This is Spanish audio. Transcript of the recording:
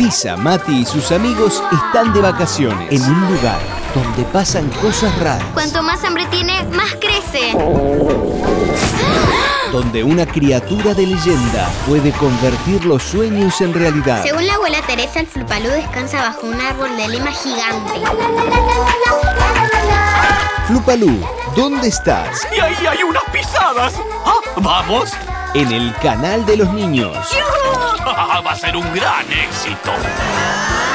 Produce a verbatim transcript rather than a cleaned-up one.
Lisa, Mati y sus amigos están de vacaciones en un lugar donde pasan cosas raras. Cuanto más hambre tiene, más crece. Donde una criatura de leyenda puede convertir los sueños en realidad. Según la abuela Teresa, el Flupalú descansa bajo un árbol de lima gigante. Flupalú, ¿dónde estás? ¡Y ahí hay unas pisadas! ¿Ah, vamos? En el canal de los niños. Va a ser un gran éxito.